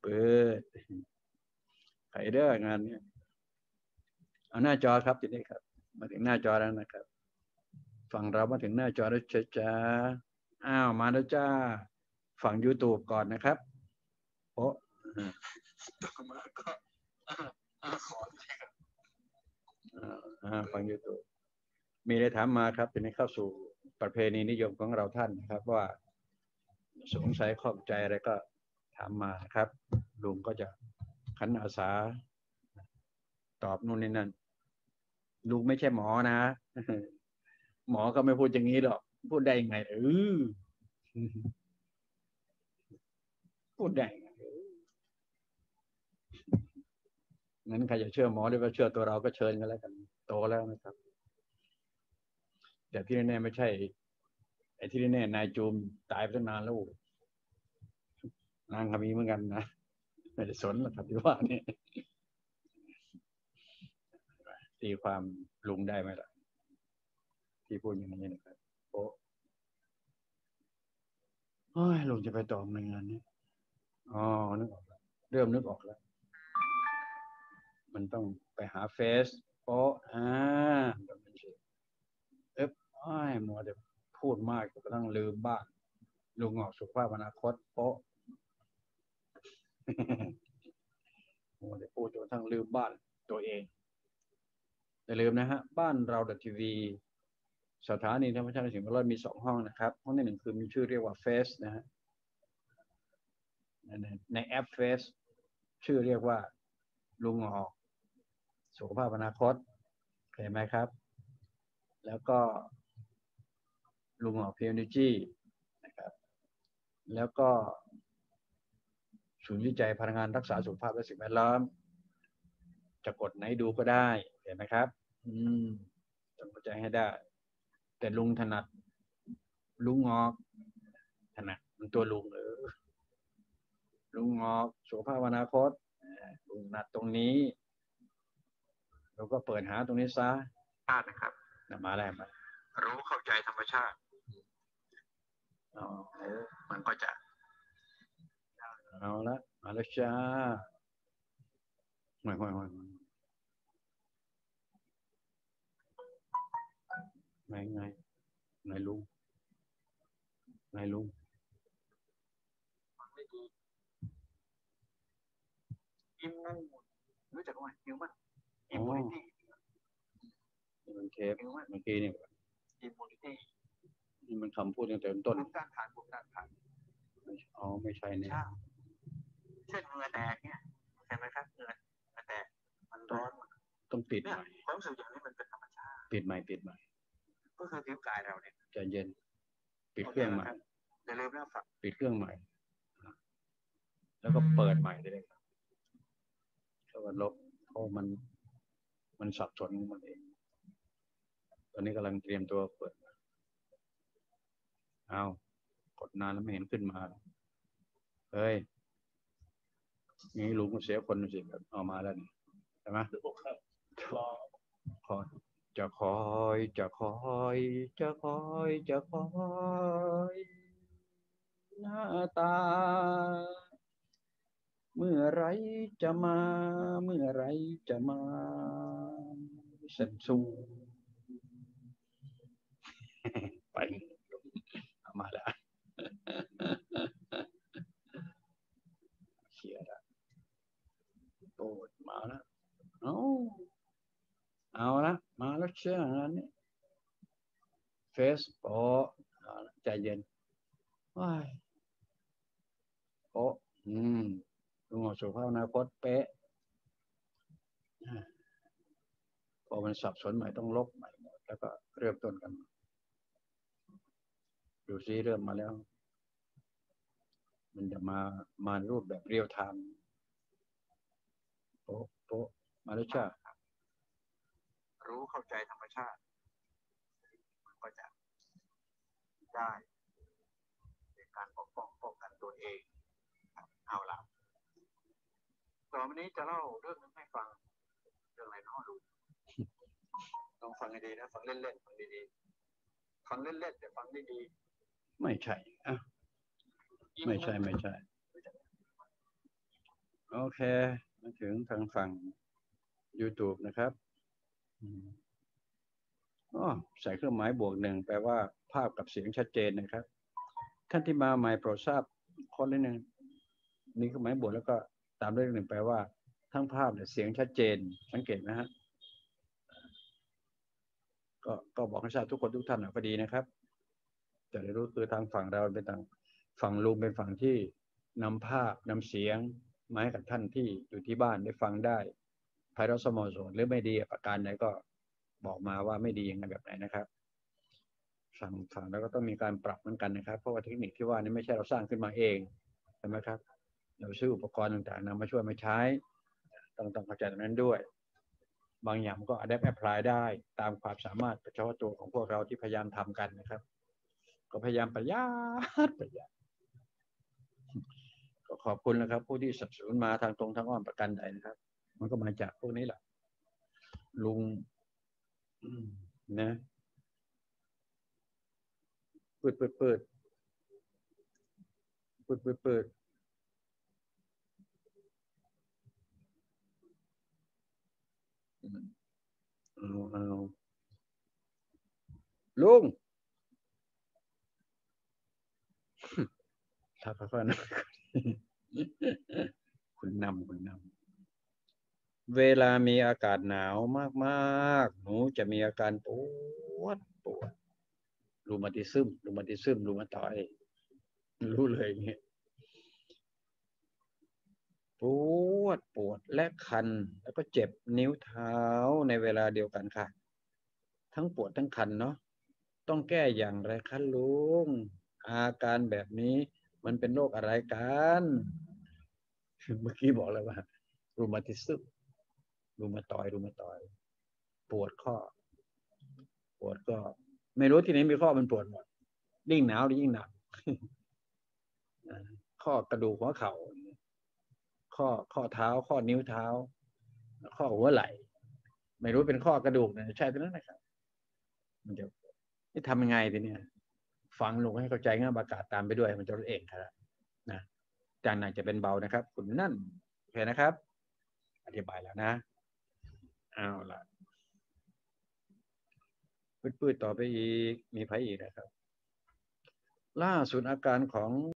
เปิดใครเด้องานนี้เอาหน้าจอครับทีนี้ครับมาถึงหน้าจอแล้วนะครับฝั่งเรามาถึงหน้าจอแล้วจ้าอ้าวมาแล้วจ้าฝั่ง YouTube ก่อนนะครับโอ้ต่อมาก็ขอฝั่ง YouTube มีอะไรถามมาครับทีนี้เข้าสู่ประเพณีนิยมของเราท่านนะครับว่าสงสัยข้องใจอะไรก็ถามมาครับลุงก็จะขันอาสาตอบนู่นนี่นั่นลุงไม่ใช่หมอนะหมอก็ไม่พูดอย่างนี้หรอกพูดได้ยังไงพูดได้ไงงั้นใครจะเชื่อหมอหรือว่าเชื่อตัวเราก็เชิญกันแล้วกันโตแล้วนะครับแต่ที่แน่ๆไม่ใช่ไอ้ที่แน่ๆนายจูมตายไปตั้งนานแล้วนางก็มีเหมือนกันนะไม่ได้สนหรอกครับที่ว่านี่ตีความลุงได้ไหมล่ะที่พูดอย่างนี้นะครับโอ้ยลุงจะไปตอบในงานนี้อ๋อนึกออกแล้วเริ่มนึกออกแล้วมันต้องไปหาเฟซโป๊ะอ้ายมัวแต่พูดมากก็ต้องลืมบ้างลุงออกสุขภาพอนาคตโป๊ะมัวแต่พูดจนทั้งลืมบ้านตัวเองอย่าลืมนะฮะบ้านเราทีวีสถานีธรรมชาติสิ่งแวดล้อมมี2 ห้องนะครับห้องที่1คือมีชื่อเรียกว่าเฟซนะฮะในแอปเฟซชื่อเรียกว่าลุงออกสุขภาพอนาคตเห็นไหมครับแล้วก็ลุงออกพีเอ็นจีนะครับแล้วก็ศูนย์วิจัยพลังงานรักษาสุขภาพและสิ่งแวดล้อมจะกดไหนดูก็ได้เห็นไหมครับต้องเข้าใจให้ได้แต่ลุงถนัดลุงออกถนัดมันตัวลุงลุงออกสุขภาพอนาคตลุงถนัดตรงนี้เราก็เปิดหาตรงนี้ซะนะครับมาแล้วมารู้เข้าใจธรรมชาติมันก็จะเอาละมาแล้วจ้าห่วยไงลุงอิมนั่นรู้จักว่าอิมมันอิมมูนิตี้มันเทปเมื่อกี้นี่อิมมูนิตี้นี่มันคำพูดตั้งแต่ต้นภูมิต้านทานอ๋อไม่ใช่เนี่ยเช่นเหงื่อแตกเนี่ยใช่ไหมครับเหงื่อแตกมันร้อนต้องปิดใหม่ความรู้สึกอย่างนี้มันเป็นธรรมชาติปิดใหม่ก็คือผิวกายเราเนี่ยใจเย็นปิดเครื่องใหม่อย่าลืมนะฝากปิดเครื่องใหม่แล้วก็เปิดใหม่ได้เลยครับแล้วก็ลบเพราะมันสับสนมันเองตอนนี้กำลังเตรียมตัวเปิดเอากดนานแล้วไม่เห็นขึ้นมาเฮ้ยนี่ลุงเสียคนสิเอามาแล้วนี่ใช่ไหมจะคอยหน้าตาเมื่อไรจะมาสันสูไปเอามาแล้วเขียนโปรดมาแล้วเอาละมาแล้วเชื่องั้นนี่เฟซโป๊ะใจเย็นว้ายโป๊ะลุงออกสุขภาพอนาคตเป๊ะพอมันสับสนใหม่ต้องลบใหม่หมดแล้วก็เริ่มต้นกันดูซิเริ่มมาแล้วมันจะมารูปแบบเรียลไทม์โป๊ะมาแล้วจ้ารู้เข้าใจธรรมชาติมันก็จะได้ในการป้องกันตัวเองเอาล่ะต่อไปนี้จะเล่าเรื่องนึงให้ฟังเรื่องอะไรน้อดูลองฟังให้ดีนะฟังเล่นๆฟังดีๆฟังเล่นๆแต่ฟังดีๆไม่ใช่ไม่ใช่โอเคมาถึงทางฝั่ง YouTube นะครับอ๋อใส่เครื่องหมายบวก1แปลว่าภาพกับเสียงชัดเจนนะครับท่านที่มาใหม่โปรดทราบข้อนิดนึงนี่เครื่องหมายบวกแล้วก็ตามด้วย1แปลว่าทั้งภาพและเสียงชัดเจนสังเกตนะฮะก็บอกให้ทราบทุกคนทุกท่านก็ดีนะครับแต่ได้รู้คือทางฝั่งเราเป็นทางฝั่งลุงเป็นฝั่งที่นำภาพนำเสียงมาให้กับท่านที่อยู่ที่บ้านได้ฟังได้ภายในสมอส่วนหรือไม่ดีประการใดก็บอกมาว่าไม่ดียังไงแบบไหนนะครับฝั่งแล้วก็ต้องมีการปรับเหมือนกันนะครับเพราะว่าเทคนิคที่ว่านี้ไม่ใช่เราสร้างขึ้นมาเองใช่ไหมครับเราซื้ออุปกรณ์ต่างๆนำมาช่วยมาใช้ต้องเข้าใจตรงนั้นด้วยบางอย่างก็ adapt apply ได้ตามความสามารถเฉพาะตัวของพวกเราที่พยายามทำกันนะครับก็พยายามประหยัดก็ขอบคุณนะครับผู้ที่สนับสนุนมาทางตรงทางอ้อมประกันใดนะครับมันก็มาจากพวกนี้แหละลุงนะเปิดเอาลุงถ้าค่อยๆนะคุณนำเวลามีอากาศหนาวมากๆหนูจะมีอาการปวดรูมาติซึมรูมาตอยรู้เลยอย่างเงี้ยปวดและคันแล้วก็เจ็บนิ้วเท้าในเวลาเดียวกันค่ะทั้งปวดทั้งคันเนาะต้องแก้อย่างไรคะลุงอาการแบบนี้มันเป็นโรคอะไรกันเมื่อกี้บอกแล้วว่ารูมาติซึมรูมาตอยปวดข้อปวดก็ไม่รู้ที่ไหนมีข้อมันปวดหมดยิ่งหนาวยิ่งหนักข้อกระดูกหัวเข่าข้อเท้าข้อนิ้วเท้าข้อหัวไหล่ไม่รู้เป็นข้อกระดูกเนี่ยใช่ตรงนั้นนะครับมันจะนี่ทำยังไงทีเนี้ยฟังลงให้เข้าใจง่ายประกาศตามไปด้วยมันจะรู้เองครับนะจากหนักจะเป็นเบานะครับคุณนั่นโอเคนะครับอธิบายแล้วนะเอาล่ะปืดต่อไปอีกมีไผอีกนะครับล่าสุดอาการของ